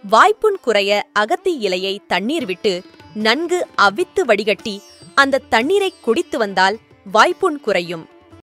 வாய்ப்புண் குறைய அகத்தி இலையை தண்ணீர் விட்டு நன்கு அவித்து வடிகட்டி அந்த தண்ணீரை குடித்து வந்தால் வாய்ப்புண் குறையும்.